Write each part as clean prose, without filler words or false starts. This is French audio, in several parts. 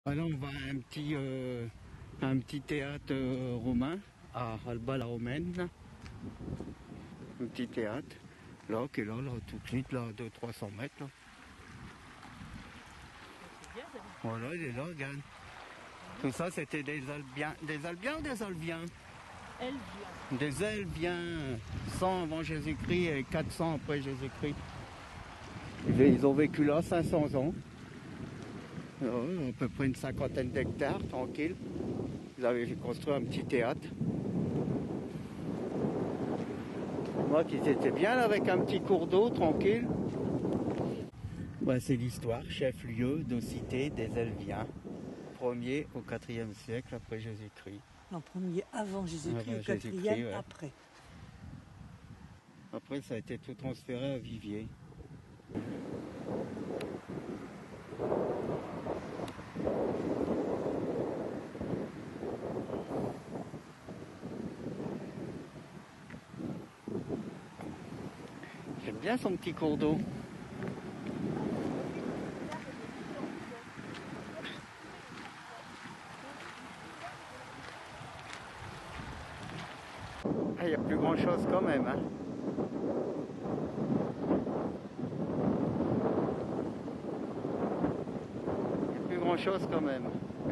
Alors on va à un petit théâtre romain à Alba la Romaine, là. Un petit théâtre, là, qui est là, tout de suite, là, de 300 mètres. Là. Voilà, il est là, regarde. Tout ça, c'était des Albiens ou des Albiens? Elviens. Des Elviens, 100 avant Jésus-Christ et 400 après Jésus-Christ. Ils ont vécu là 500 ans. À peu près une cinquantaine d'hectares, tranquille. Ils avaient construit un petit théâtre. Moi, qu'ils étaient bien là, avec un petit cours d'eau, tranquille. Ouais, c'est l'histoire, chef-lieu de cité des Elviens. Premier au 4e siècle après Jésus-Christ. Non, premier avant Jésus-Christ, Avant le quatrième Jésus-Christ, ouais. après. Après, ça a été tout transféré à Viviers. J'aime bien son petit cours d'eau. Il n'y a plus grand chose quand même. Hein. Il n'y a plus grand chose quand même.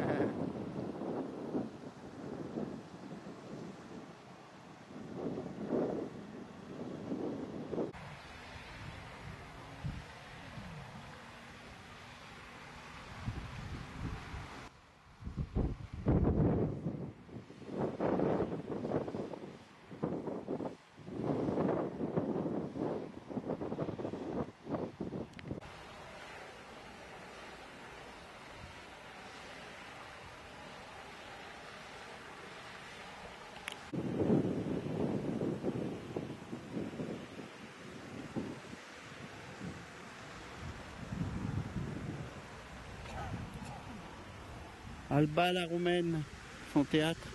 Alba la Roumaine, son théâtre.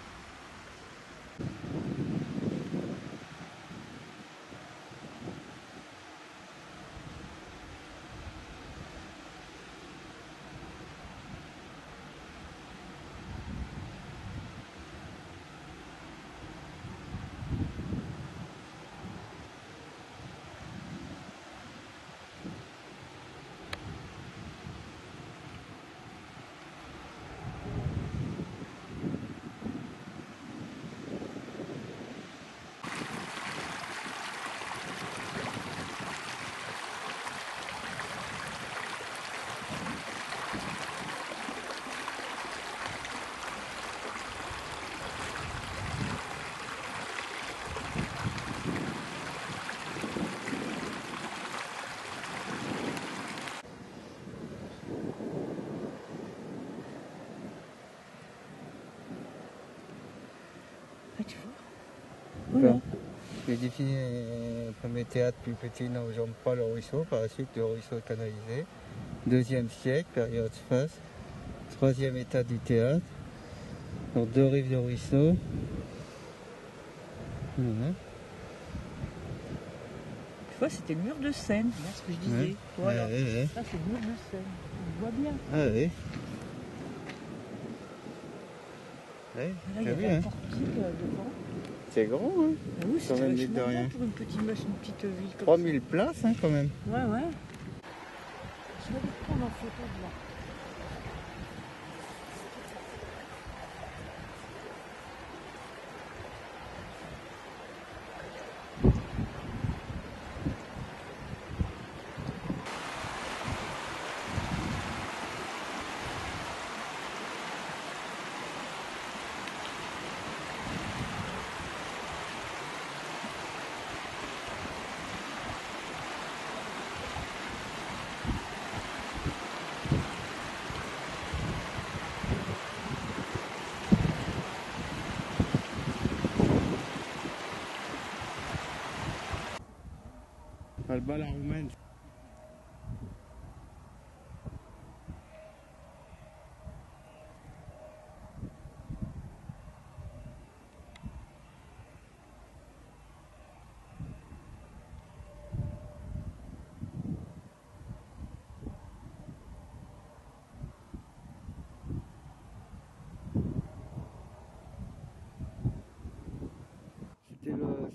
Ah, tu vois voilà. J'ai défini un premier théâtre plus petit dans pas le ruisseau, par la suite le ruisseau est canalisé. 2e siècle, période face. 3e état du théâtre. Donc 2 rives de ruisseau. Voilà. Tu vois, c'était le mur de Seine, c'est ce que je disais. Ouais. Voilà. Ouais. Ça, c'est le mur de Seine. On voit bien. Ah oui. Ouais, Là, il y t'as avait vu, un hein? portique devant. C'est grand, hein? Ah oui, c'est Quand même, vachement mine de rien. bien pour une petite ville comme 3000 places, hein, quand même. ça. Ouais, ouais. Je vais aller prendre en photo de là. Alba la Roumaine.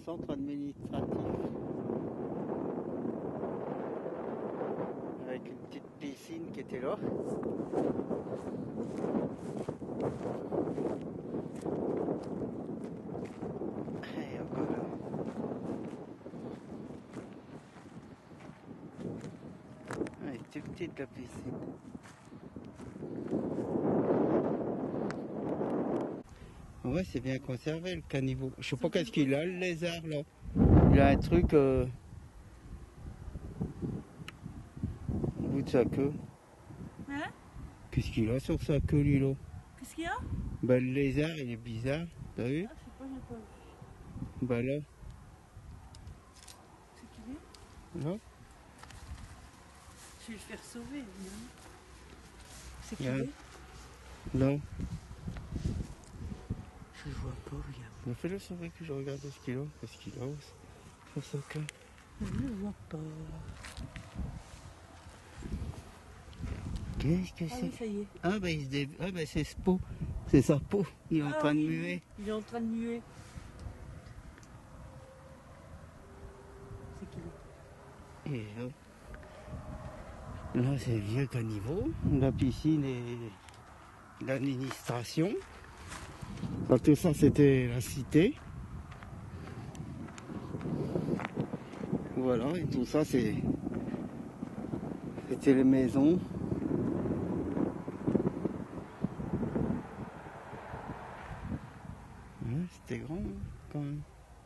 centre administratif. Avec une petite piscine qui était là. Et encore là. Elle est toute petite la piscine. Ouais, c'est bien conservé le caniveau. Je sais pas qu'est-ce qu'il a, le lézard là. Il a un truc au bout de sa queue. Hein? Qu'est-ce qu'il a sur sa queue, lui là? Qu'est-ce qu'il y a? Ben, le lézard, il est bizarre. T'as vu? Ah, je sais pas, j'ai pas vu. Ben là, C'est qu'il est? là. Je vais le faire sauver, évidemment. C'est qu'il Ouais. est? Là. Je le vois pas, regarde. Mais fais-le sauver que je regarde ce qu'il a. Qu'est-ce qu'il a sur sa queue? Je le vois pas. Qu'est-ce que Ah c'est? oui, ça y est. Ah ben, ah, ben c'est ce pot. C'est sa peau. Il est en Ah train de oui, muer. Il est en train de muer. C'est qu'il est? Et là, c'est le vieux caniveau. La piscine et l'administration. Enfin, tout ça, c'était la cité. Voilà, et tout ça, c'était les maisons. Ouais, c'était grand, hein, quand même.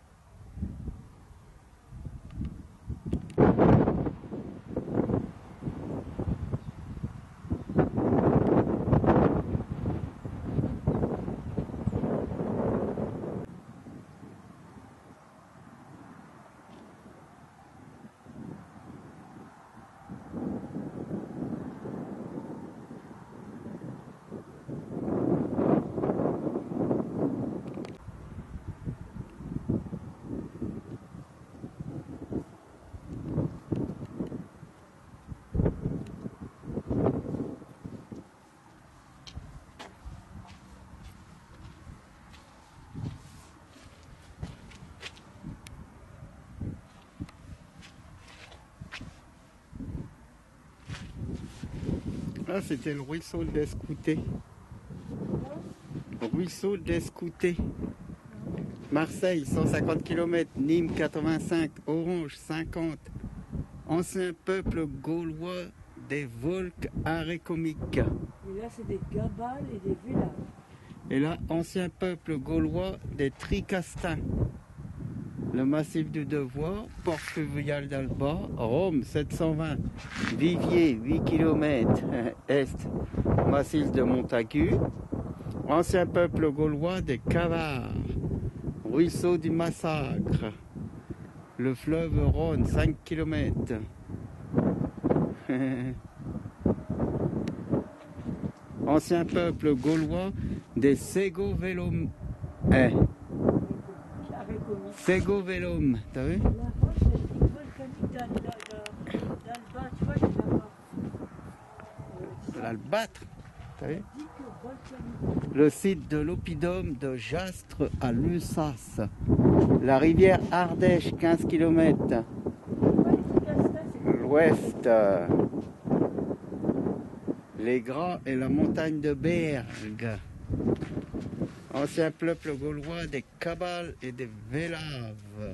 Là, c'était le ruisseau d'Escouté. Ruisseau d'Escouté. Marseille, 150 km. Nîmes, 85. Orange, 50. Ancien peuple gaulois des Volques arécomiques. Et là, c'est des gabales et des villages. Et là, ancien peuple gaulois des Tricastins. Le massif du Devoir, port fluvial d'Alba, Rome 720, Viviers 8 km est, massif de Montagu, ancien peuple gaulois des Cavars, ruisseau du Massacre, le fleuve Rhône 5 km. Ancien peuple gaulois des Ségovélum. Ségovélum, t'as vu? La roche, c'est le pic volcanique d'Alba. Tu vois, j'ai là-bas. L'Albâtre, t'as vu? Pic volcanique. Le site de l'oppidum de Jastres à Lussas. La rivière Ardèche, 15 km. L'ouest. Les Gras et la montagne de Bergue. Ancien peuple gaulois des Cabales et des Vélaves.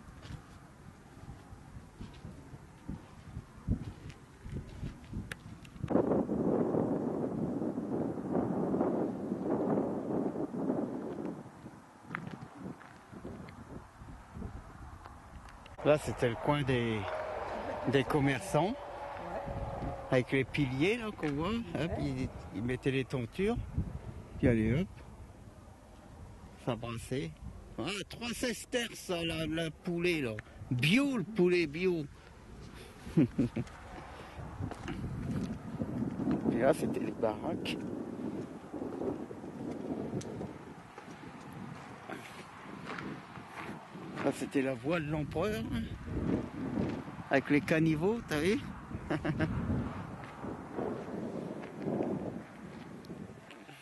Là, c'était le coin des commerçants. Avec les piliers là qu'on voit. Hop, ils mettaient les tentures. Puis allez hop. Ça brassait. Ah, 3 sesterces, ça, la poulet là. Bio, le poulet bio. Et là, c'était les baraques. Là, c'était la voie de l'empereur. Avec les caniveaux, t'as vu?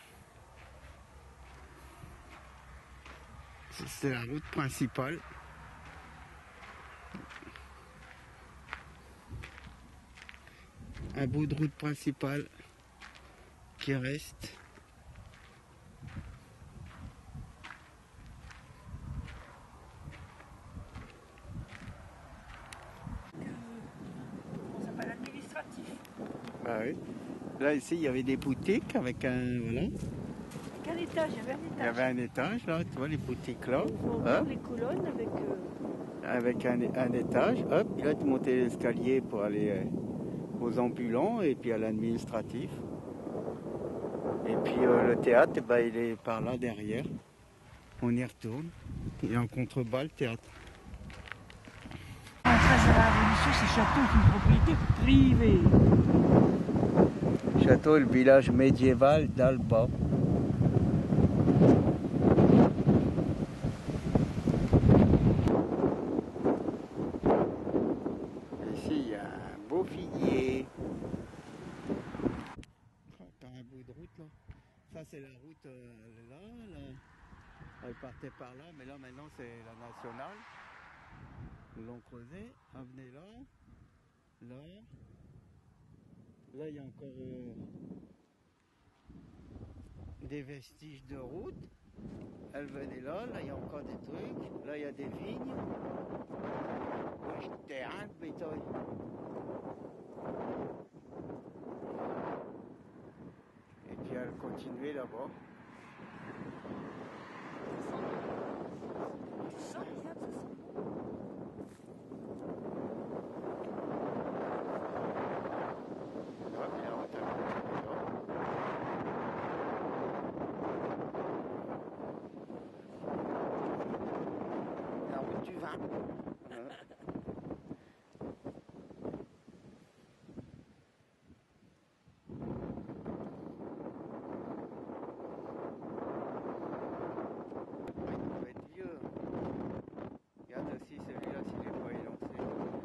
C'est la route principale. un bout de route principale qui reste. On s'appelle administratif. Ah oui. Là ici il y avait des boutiques avec un voilà. Avec un étage, il y avait un étage. Il y avait un étage là, tu vois les boutiques là. Ils ont ouvert les colonnes avec. Avec un étage, hop, et là tu montais l'escalier pour aller aux ambulants et puis à l'administratif. Et puis le théâtre, eh ben, il est par là derrière. On y retourne. Il est en contrebas le théâtre. En face de la Révolution, ce château est une propriété privée. Château et le village médiéval d'Alba. Ici, il y a un beau figuier. Par un bout de route là. Ça c'est la route là. Elle partait par là, mais là maintenant c'est la nationale. Ils l'ont creusé. Venez là. Là. Là il y a encore des vestiges de route. Elle venait là, là il y a encore des trucs. Là il y a des vignes. Un terrain de béton. Et puis elle continuait là-bas. Ça, regarde, ça sent bon. Ouais, puis la route, elle continue là. La route du vin. Il doit être vieux. Regarde aussi celui-là s'il est pas élancé.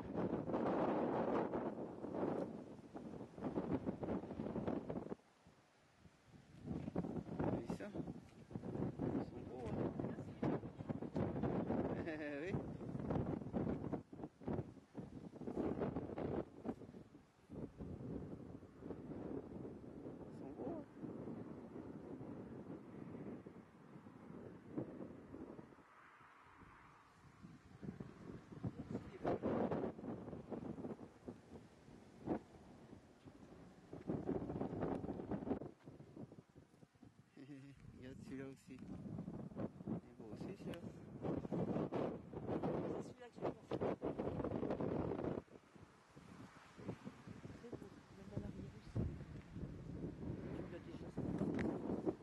Vous voyez ça? Ils sont beaux, hein? Oui. Ils sont beaux, hein? Regarde celui-là aussi. Il est beau aussi celui-là. C'est celui-là que j'ai pensé. Très beau, même dans l'arrière aussi. Tu l'as déjà senti.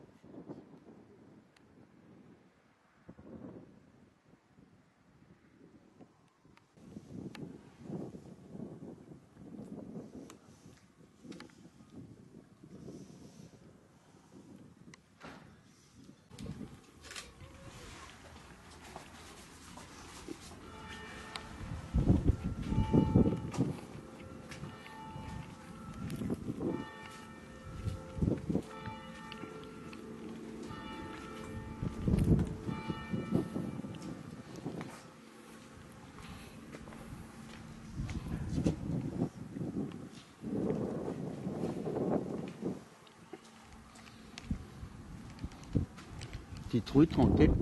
Petite rue tranquille.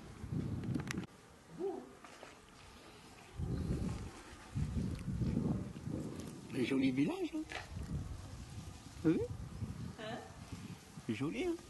Un joli village, hein? Oui. Hein? C'est joli, hein?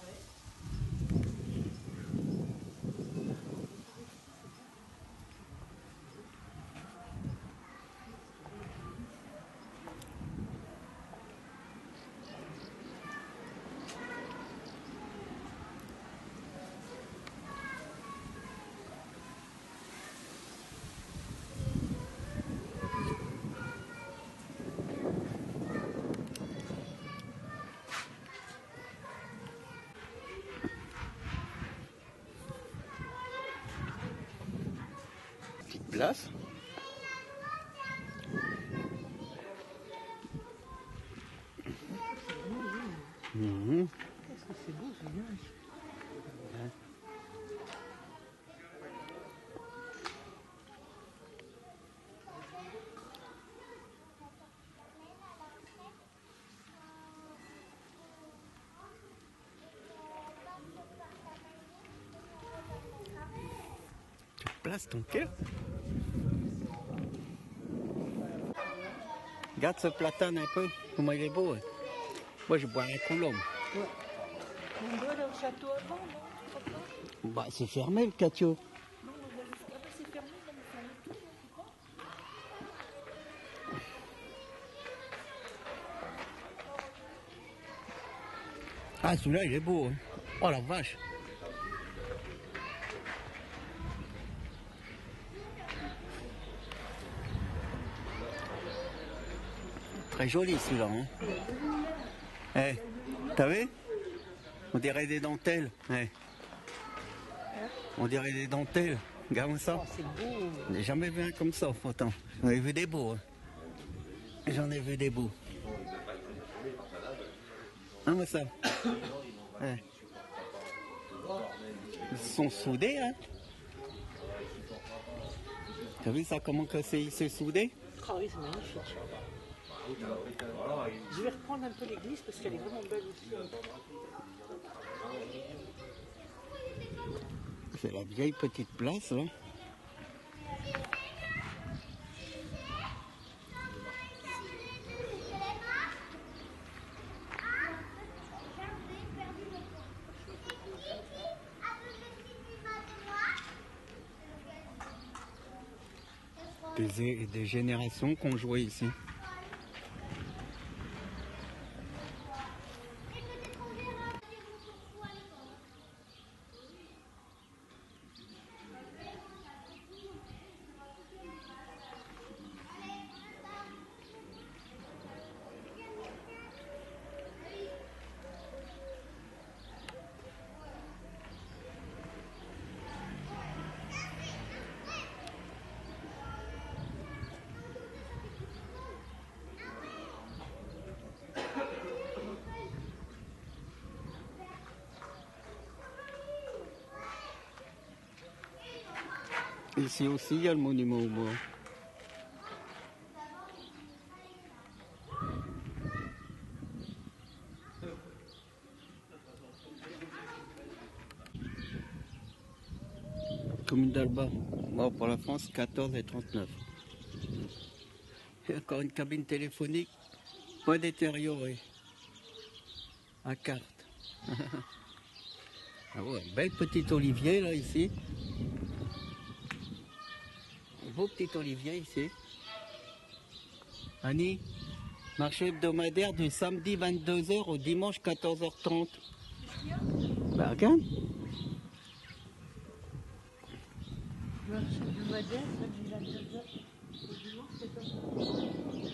Petite place. Mhm. Qu'est-ce que c'est beau ce village. Voilà, c'est ton cœur. Regarde ce platane un peu, comment il est beau. Hein. Moi, je bois un colombe. Ouais. On doit aller au château avant, non? Tu crois pas? Bah, c'est fermé le catio. Non, on va jusqu'à... Ah, bah, c'est fermé, non, mais fermé tout, non, tu crois? Ah, celui-là, il est beau. Hein. Oh la vache. Très joli celui-là. Hein. Eh, t'as vu? On dirait des dentelles. Eh. On dirait des dentelles. Regarde ça. Oh, c'est beau. J'ai jamais vu un comme ça, pourtant. J'en ai vu des beaux. Hein. J'en ai vu des beaux. Hein, moi ça. Eh. Ils sont soudés, hein. T'as vu ça, comment que c'est soudé? Ah oui, c'est magnifique. Je vais reprendre un peu l'église parce qu'elle est vraiment belle aussi. C'est la vieille petite place, là. Des générations qui ont joué ici. Ici aussi, il y a le monument au bois. Commune d'Alba. Bon, pour la France, 14 et 39. Et encore une cabine téléphonique, pas détériorée. À carte. Ah ouais, bel petit olivier là ici. Beau petit olivier ici. Annie, marché hebdomadaire du samedi 22h au dimanche 14h30. Bah regarde. Marché hebdomadaire, samedi 22h. Au dimanche, 14h.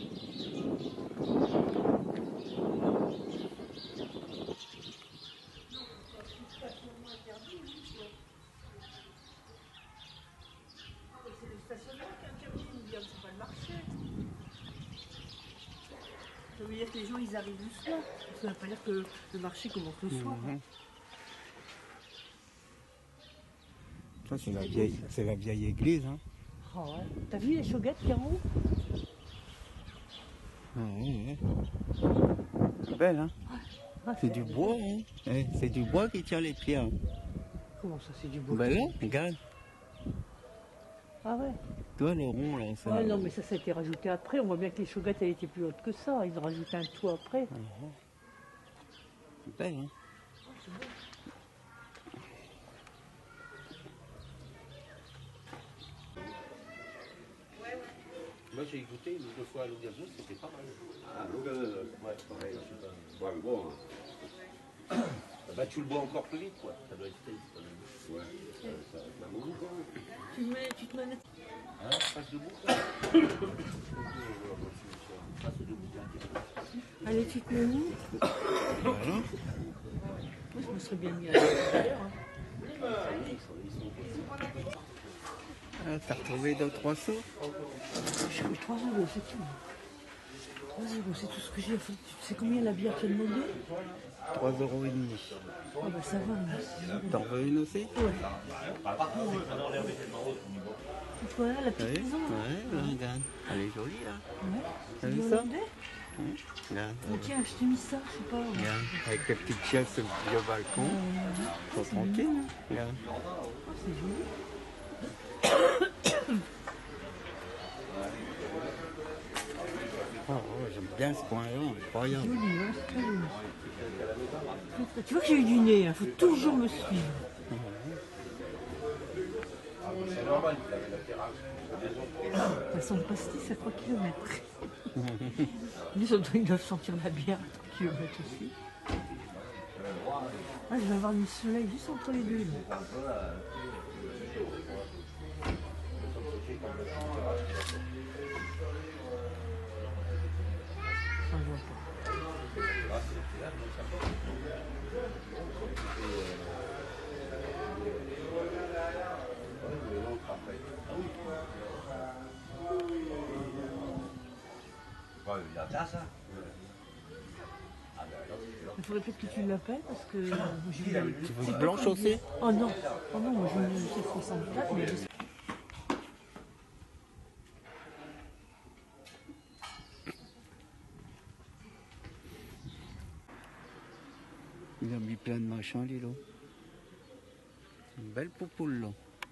Ça veut dire que les gens ils arrivent le soir. Ça ne veut pas dire que le marché commence le soir. Ça c'est la vieille église. Hein. Oh, ouais. T'as vu les choguettes qui en haut? Ouais. C'est belle, hein. Ah, C'est du bois, hein. Eh, c'est du bois qui tient les pierres. Comment ça, c'est du bois? Ben là, regarde. Ah ouais. Toi, le rond, là. Ça... Ah non, mais ça a été rajouté après. On voit bien que les choguettes, elles étaient plus hautes que ça. Ils ont rajouté un toit après. C'est belle, hein. Moi j'ai goûté une ou deux fois à l'Ougazo, c'était pas mal. Ah, l'Ougazo, ouais, pareil, je sais pas. Ouais, bon. Hein. Bah tu le bois encore plus vite, quoi. Ça doit être triste, quand même. Ouais, ça m'a beaucoup, quoi. Tu te mets... Hein, passe debout, quoi. Passe debout, Allez, tu te mets où? Voilà. Moi, je me serais bien mis à l'intérieur. Hein. Ah, t'as retrouvé 2-3 sous? J'ai eu 3 euros, c'est tout. 3 euros, c'est tout ce que j'ai. Tu sais combien la bière qu'elle demandé? 3,5 €. Ah bah ça va, merci. T'en veux une aussi? Ouais. Voilà la T'as petite vu? maison. Ouais, là, regarde. Elle est jolie, là. Ouais. T'as C'est vu du ça? hollandais? Regarde. Oh, tiens, je t'ai mis ça, je sais pas. Regarde. Avec les petites chaises sur le vieux balcon. Ils sont tranquilles, hein. Regarde. Oh, c'est joli. Oh, j'aime bien ce coin-là, incroyable. Joli, hein, c'est très joli. Tu vois que j'ai eu du nez, il faut toujours me suivre. C'est normal qu'il avait la terrasse. Elles sont pastis à 3 km. Ils doivent sentir la bière à 3 km aussi. Ah, je vais avoir du soleil juste entre les deux. Là. Ah, je vois pas. Il y a ça, ça. Il faudrait peut-être que tu l'appelles parce que je Tu veux une blanche aussi? Oh non, moi je veux une 64, mais je sais. Il a mis plein de machins, lui, là. Une belle poupoule, là.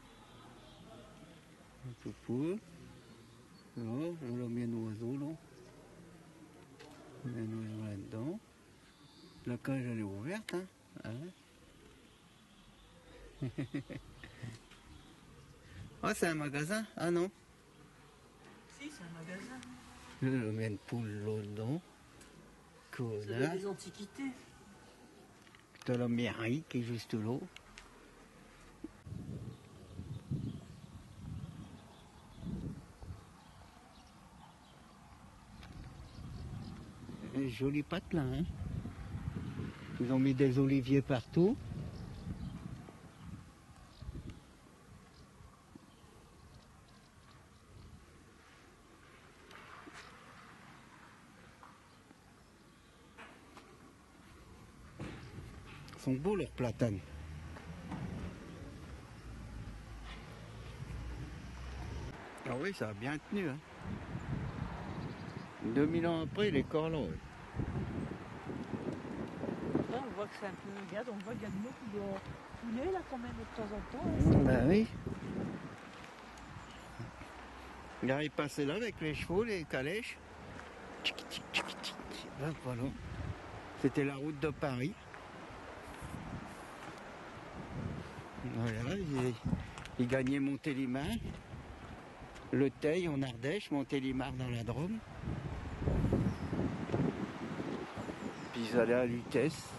Une poupoule. Là, on a mis un oiseau, là. Il y a un oiseau là-dedans. La cage, elle est ouverte, hein. Ah, c'est un magasin? Ah non. Si, c'est un magasin. Là, on a une poule là-dedans. C'est des antiquités. T'as la mairie qui est juste là. Un joli patelin, hein. Ils ont mis des oliviers partout. Ils sont beaux leurs platanes. Ah oui, ça a bien tenu, hein. 2000 ans après, il est encore là. Ouais. Là, on voit que c'est un peu. Regarde, on voit qu'il y a de l'eau qui doit couler là quand même de temps en temps. Bah oui. Là, il passait là avec les chevaux, les calèches. Tchic, tchic, tchic, tchic. Là, voilà. C'était la route de Paris. Voilà, il gagnait Montélimar, Le Teil en Ardèche, Montélimar dans la Drôme. Puis ils allaient à Lutèce.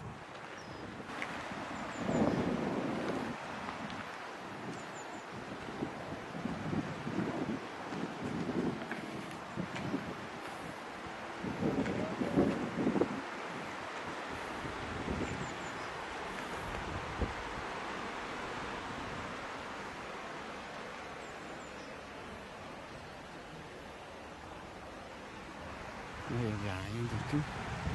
Il n'y avait rien du tout.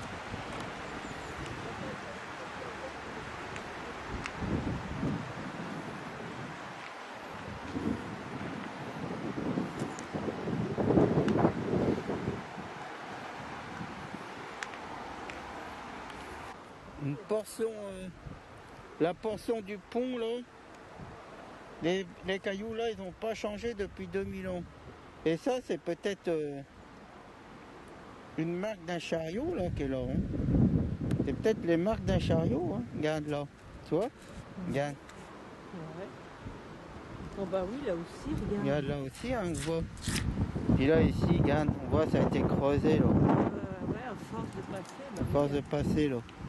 Une portion, la portion du pont là, les cailloux là, ils n'ont pas changé depuis 2000 ans. Et ça, c'est peut-être une marque d'un chariot là qui est là. Hein. C'est peut-être les marques d'un chariot, hein. Regarde là. Tu vois? Regarde. Ouais. Oh bah oui, là aussi, regarde. Regarde là aussi, hein, on voit. Et là ici, regarde, on voit ça a été creusé là. Ouais, à force de passer. Bah, À force de passer là.